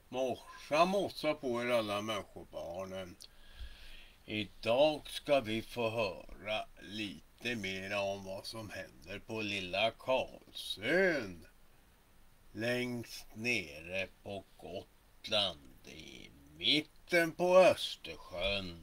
Morsa mossa på er alla människobarnen. Idag ska vi få höra lite mer om vad som händer på lilla Karlsön. Längst nere på Gotland i mitten på Östersjön.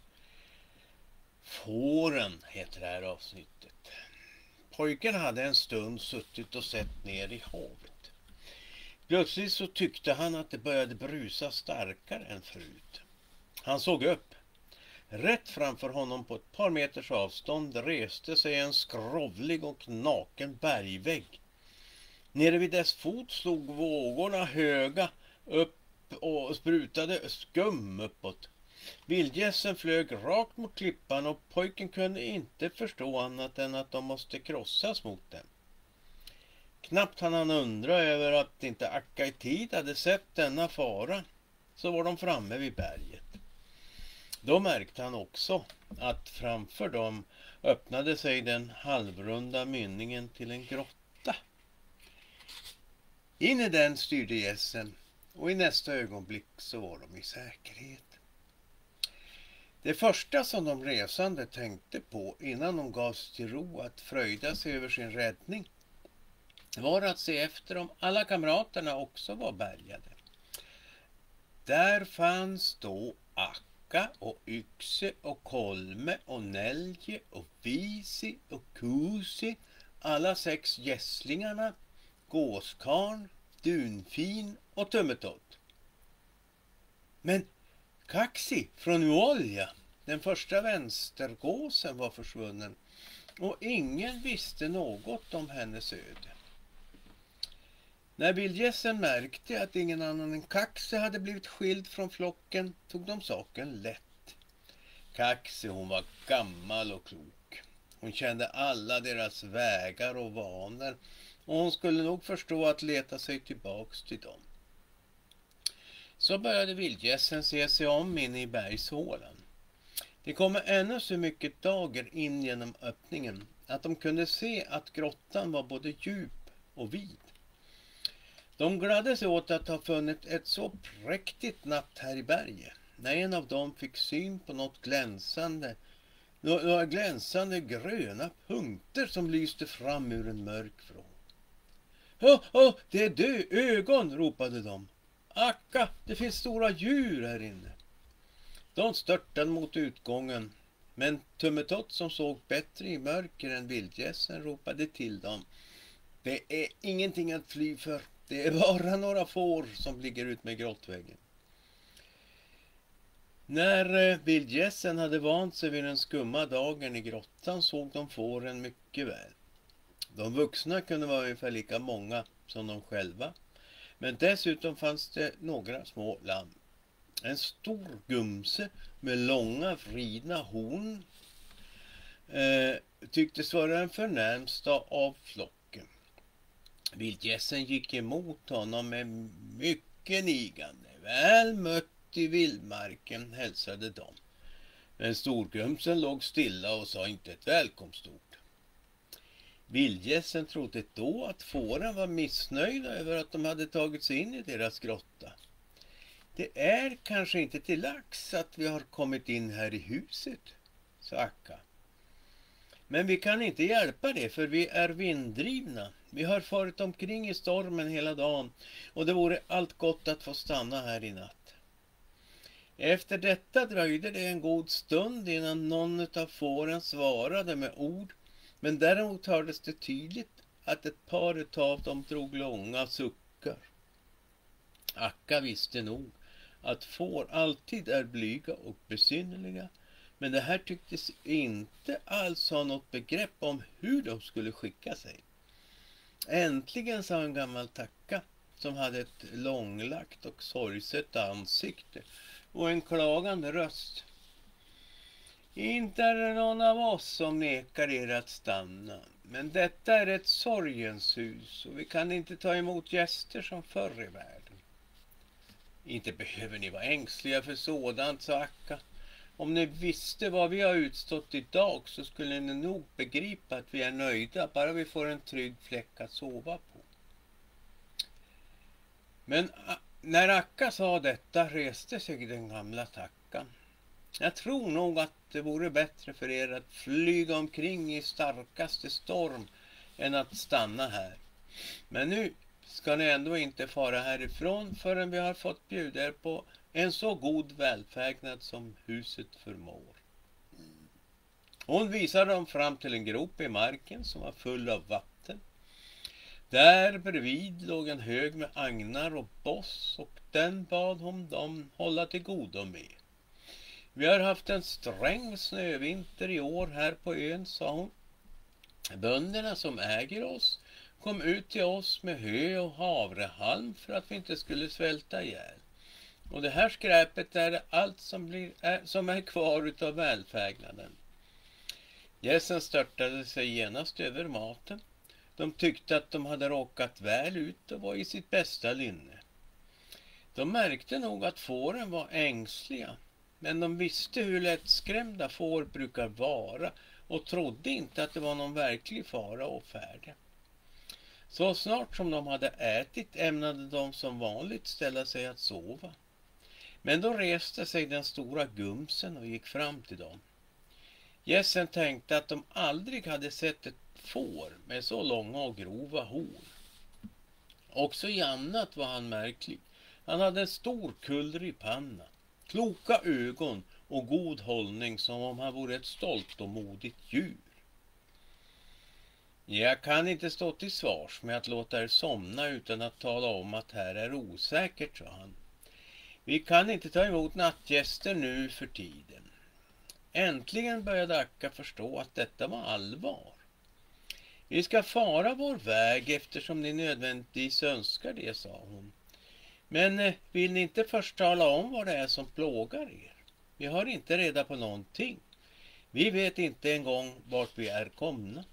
Fåren heter det här avsnittet. Pojken hade en stund suttit och sett ner i havet. Plötsligt så tyckte han att det började brusa starkare än förut. Han såg upp. Rätt framför honom på ett par meters avstånd reste sig en skrovlig och naken bergvägg. Nere vid dess fot slog vågorna höga upp och sprutade skum uppåt. Vildgässen flög rakt mot klippan och pojken kunde inte förstå annat än att de måste krossas mot dem. Knappt hann han undra över att inte Akka i tid hade sett denna fara, så var de framme vid berget. Då märkte han också att framför dem öppnade sig den halvrunda mynningen till en grotta. In i den styrde gässen och i nästa ögonblick så var de i säkerhet. Det första som de resande tänkte på innan de gavs till ro att fröjda sig över sin räddning var att se efter om alla kamraterna också var bärgade. Där fanns då Akka och Yxe och Kolme och Nälje och Visi och Kusi, alla 6 gässlingarna, Gåskarn, Dunfin och Tummetott. Men Kaxi från Uolja, den första vänstergåsen, var försvunnen och ingen visste något om hennes öde. När vildgässen märkte att ingen annan än Kaxi hade blivit skild från flocken tog de saken lätt. Kaxi, hon var gammal och klok. Hon kände alla deras vägar och vanor och hon skulle nog förstå att leta sig tillbaks till dem. Så började vildgässen se sig om in i bergshålan. Det kom ännu så mycket dager in genom öppningen att de kunde se att grottan var både djup och vid. De gladde sig åt att ha funnit ett så präktigt natt här i berget, när en av dem fick syn på några glänsande gröna punkter som lyste fram ur en mörk vrå. Det är du, ögon, ropade de. Akka, det finns stora djur här inne. De störtade mot utgången, men Tummetott, som såg bättre i mörker än vildgässen, ropade till dem. Det är ingenting att fly för. Det är bara några får som ligger ut med grottväggen. När vildgässen hade vant sig vid den skumma dagen i grottan såg de fåren mycket väl. De vuxna kunde vara ungefär lika många som de själva, men dessutom fanns det några små lamm. En stor gumse med långa vridna horn tycktes vara den förnämsta av flocken. Vildgässen gick emot honom med mycket nigande. Väl mött i vildmarken, hälsade de. Men storgumsen låg stilla och sa inte ett välkomstord. Vildgässen trodde då att fåren var missnöjda över att de hade tagit sig in i deras grotta. Det är kanske inte till lax att vi har kommit in här i huset, sa Akka. Men vi kan inte hjälpa det, för vi är vinddrivna. Vi har farit omkring i stormen hela dagen och det vore allt gott att få stanna här i natt. Efter detta dröjde det en god stund innan någon av fåren svarade med ord, men däremot hördes det tydligt att ett par av dem drog långa suckar. Akka visste nog att får alltid är blyga och besynnerliga, men det här tycktes inte alls ha något begrepp om hur de skulle skicka sig. Äntligen sa en gammal tacka som hade ett långlagt och sorgset ansikte och en klagande röst. Inte är det någon av oss som nekar er att stanna, men detta är ett sorgens hus och vi kan inte ta emot gäster som förr i världen. Inte behöver ni vara ängsliga för sådant, sa Akka. Om ni visste vad vi har utstått idag så skulle ni nog begripa att vi är nöjda bara vi får en trygg fläck att sova på. När Akka sa detta reste sig den gamla Tackan. Jag tror nog att det vore bättre för er att flyga omkring i starkaste storm än att stanna här. Men nu ska ni ändå inte fara härifrån förrän vi har fått bjuda er på en så god välfärgnad som huset förmår. Hon visade dem fram till en grop i marken som var full av vatten. Där bredvid låg en hög med agnar och boss, och den bad hon dem hålla till godo med. Vi har haft en sträng snövinter i år här på ön, sa hon. Bönderna som äger oss kom ut till oss med hö och havrehalm för att vi inte skulle svälta ihjäl. Och det här skräpet är allt som är kvar utav välfärgnaden. Gässen störtade sig genast över maten. De tyckte att de hade råkat väl ut och var i sitt bästa linne. De märkte nog att fåren var ängsliga, men de visste hur lättskrämda får brukar vara och trodde inte att det var någon verklig fara och färde. Så snart som de hade ätit ämnade de som vanligt ställa sig att sova. Men då reste sig den stora Gumsen och gick fram till dem. Gässen tänkte att de aldrig hade sett ett får med så långa och grova hår. Också i annat var han märklig. Han hade en stor kullrig panna, kloka ögon och god hållning, som om han vore ett stolt och modigt djur. Jag kan inte stå till svars med att låta er somna utan att tala om att här är osäkert, sa han. Vi kan inte ta emot nattgäster nu för tiden. Äntligen började Akka förstå att detta var allvar. Vi ska fara vår väg eftersom ni nödvändigtvis önskar det, sa hon. Men vill ni inte först tala om vad det är som plågar er? Vi har inte reda på någonting. Vi vet inte en gång vart vi är komna.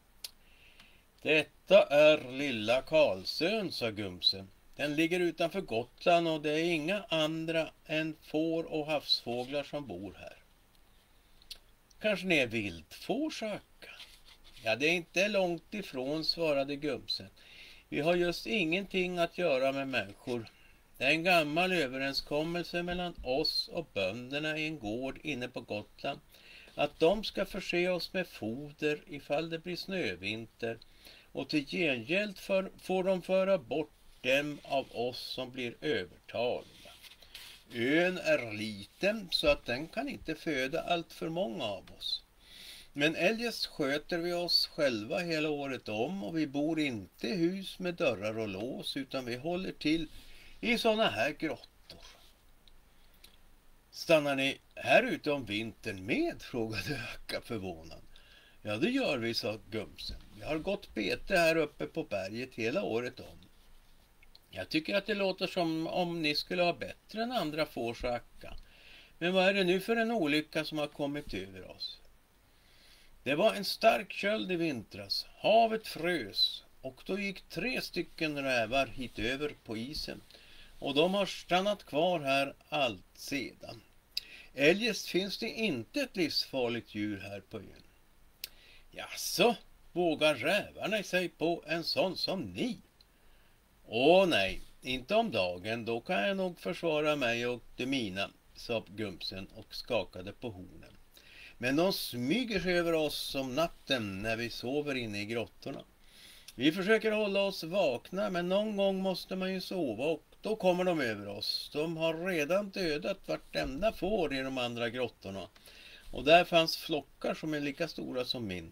Detta är lilla Karlsön, sa Gumsen. Den ligger utanför Gotland och det är inga andra än får och havsfåglar som bor här. Kanske ni är vildfår, sa Akka. Ja, det är inte långt ifrån, svarade Gumsen. Vi har just ingenting att göra med människor. Det är en gammal överenskommelse mellan oss och bönderna i en gård inne på Gotland att de ska förse oss med foder ifall det blir snövinter, och till gengäld får de föra bort dem av oss som blir övertaliga. Ön är liten så att den kan inte föda allt för många av oss. Men eljest sköter vi oss själva hela året om, och vi bor inte i hus med dörrar och lås, utan vi håller till i såna här grottor. Stannar ni här ute om vintern med? Frågade Akka förvånad. Ja, det gör vi, sa Gumsen. Vi har gått bete här uppe på berget hela året om. Jag tycker att det låter som om ni skulle ha bättre än andra får, sa Akka. Men vad är det nu för en olycka som har kommit över oss? Det var en stark köld i vintras. Havet frös och då gick 3 stycken rävar hit över på isen. Och de har stannat kvar här allt sedan. Eljest finns det inte ett livsfarligt djur här på ön. Jaså, vågar rävarna sig på en sån som ni? Åh nej, inte om dagen, då kan jag nog försvara mig och det mina, sa Gumsen och skakade på hornen. Men de smyger sig över oss om natten när vi sover inne i grottorna. Vi försöker hålla oss vakna, men någon gång måste man ju sova och då kommer de över oss. De har redan dödat vartenda får i de andra grottorna. Och där fanns flockar som är lika stora som min.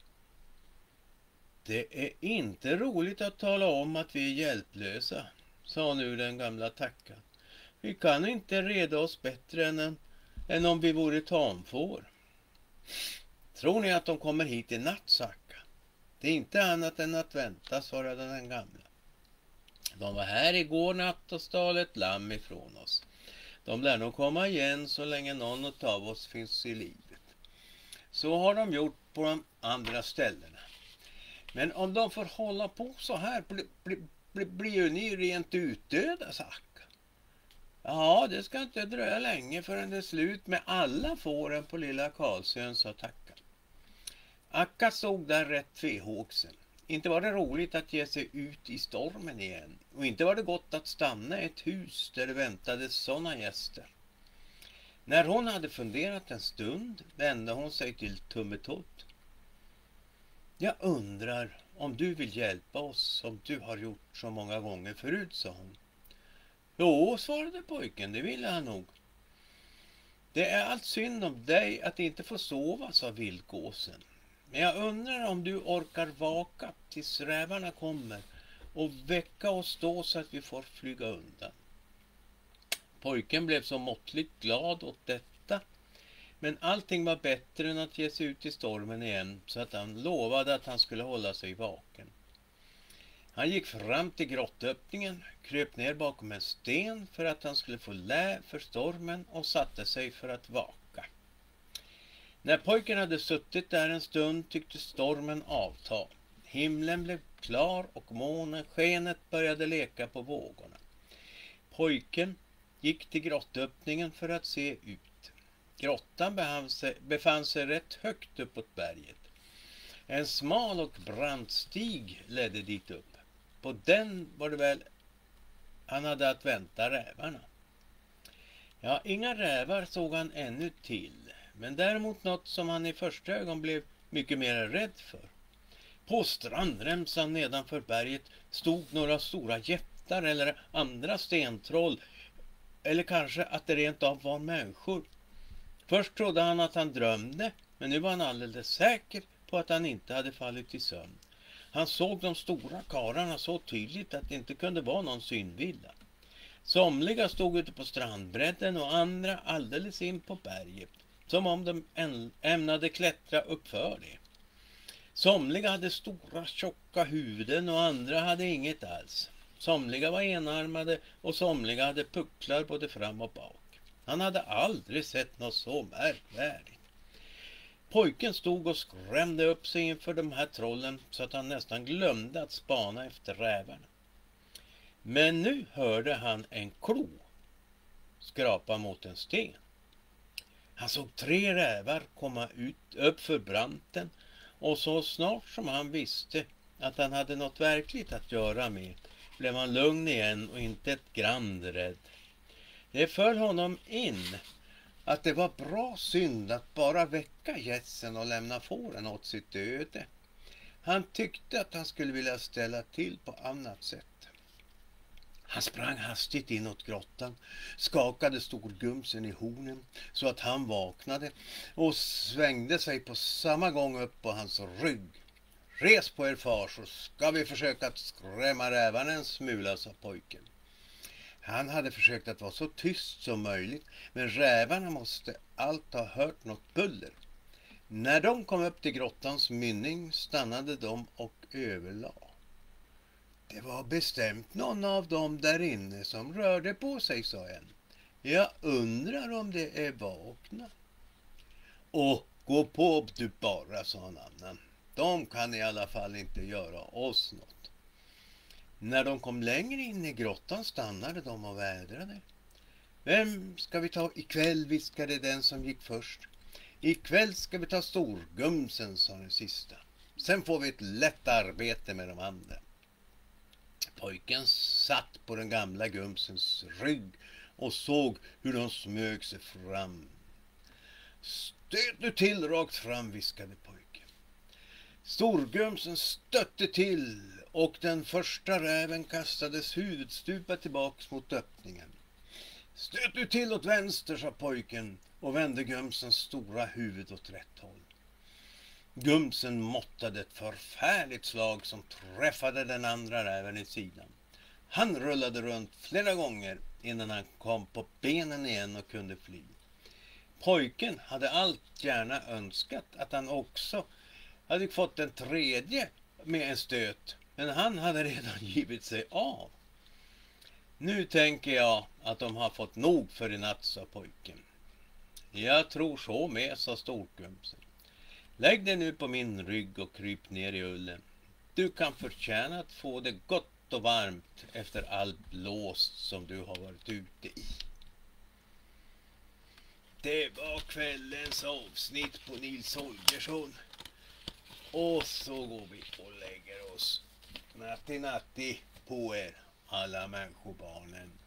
Det är inte roligt att tala om att vi är hjälplösa, sa nu den gamla Tackan. Vi kan inte reda oss bättre än om vi vore tamfår. Tror ni att de kommer hit i natt, sa Akka? Det är inte annat än att vänta, svarade den gamla. De var här igår natt och stal ett lamm ifrån oss. De lär nog komma igen så länge någon av oss finns i livet. Så har de gjort på de andra ställena. Men om de får hålla på så här blir ju ni rent utdöda, sa Akka. Ja, det ska inte dröja länge förrän det är slut med alla fåren på lilla Karlsön, sa Tackan. Akka stod där rätt tvehågsen. inte var det roligt att ge sig ut i stormen igen. Och inte var det gott att stanna i ett hus där det väntade sådana gäster. När hon hade funderat en stund vände hon sig till Tummetott. Jag undrar om du vill hjälpa oss som du har gjort så många gånger förut, sa hon. Jo, svarade pojken, det ville han nog. Det är allt synd om dig att inte få sova, sa vildgåsen. Men jag undrar om du orkar vaka tills rävarna kommer och väcka oss då så att vi får flyga undan. Pojken blev så måttligt glad åt detta, men allting var bättre än att ge sig ut i stormen igen, så att han lovade att han skulle hålla sig vaken. Han gick fram till grottöppningen, kröp ner bakom en sten för att han skulle få lä för stormen och satte sig för att vaka. När pojken hade suttit där en stund tyckte stormen avta. Himlen blev klar och måneskenet började leka på vågorna. Pojken gick till grottöppningen för att se ut. Grottan befann sig rätt högt uppåt berget. En smal och brant stig ledde dit upp. På den var det väl han hade att vänta rävarna. Ja, inga rävar såg han ännu till, men däremot något som han i första ögon blev mycket mer rädd för. På strandremsan nedanför berget stod några stora jättar eller andra stentroll, eller kanske att det rent av var människor. Först trodde han att han drömde, men nu var han alldeles säker på att han inte hade fallit i sömn. Han såg de stora karlarna så tydligt att det inte kunde vara någon synvilla. Somliga stod ute på strandbredden och andra alldeles in på berget, som om de ämnade klättra uppför det. Somliga hade stora tjocka huvuden och andra hade inget alls. Somliga var enarmade och somliga hade pucklar både fram och bak. Han hade aldrig sett något så märkvärdigt. Pojken stod och skrämde upp sig inför de här trollen så att han nästan glömde att spana efter rävarna. Men nu hörde han en klo skrapa mot en sten. Han såg 3 rävar komma upp för branten och så snart som han visste att han hade något verkligt att göra med blev han lugn igen och inte ett grand rädd. Det föll honom in att det var bra synd att bara väcka gässen och lämna fåren åt sitt öde. Han tyckte att han skulle vilja ställa till på annat sätt. Han sprang hastigt inåt grottan, skakade storgumsen i hornen så att han vaknade och svängde sig på samma gång upp på hans rygg. Res på er far så ska vi försöka att skrämma rävarna en smula, sa pojken. Han hade försökt att vara så tyst som möjligt, men rävarna måste allt ha hört något buller. När de kom upp till grottans mynning stannade de och överlade. Det var bestämt någon av dem där inne som rörde på sig, sa en. Jag undrar om det är vakna. Och gå på du bara, sa en annan. De kan i alla fall inte göra oss något. När de kom längre in i grottan stannade de och vädrade. Vem ska vi ta ikväll, viskade den som gick först. Ikväll ska vi ta storgumsen, sa den sista. Sen får vi ett lätt arbete med de andra. Pojken satt på den gamla gumsens rygg och såg hur de smög sig fram. Stöt nu till rakt fram, viskade pojken. Storgumsen stötte till och den första räven kastades huvudstupa tillbaks mot öppningen. Stöt nu till åt vänster, sa pojken och vände gumsens stora huvud åt rätt håll. Gumsen måttade ett förfärligt slag som träffade den andra räven i sidan. Han rullade runt flera gånger innan han kom på benen igen och kunde fly. Pojken hade allt gärna önskat att han också hade fått en tredje med en stöt, men han hade redan givit sig av. Nu tänker jag att de har fått nog för i natt, sa pojken. Jag tror så med, sa storgumsen. Lägg dig nu på min rygg och kryp ner i ullen. Du kan förtjäna att få det gott och varmt efter all blåst som du har varit ute i. Det var kvällens avsnitt på Nils Holgersson. Och så går vi och lägger oss. Natti natti på er alla människobarnen.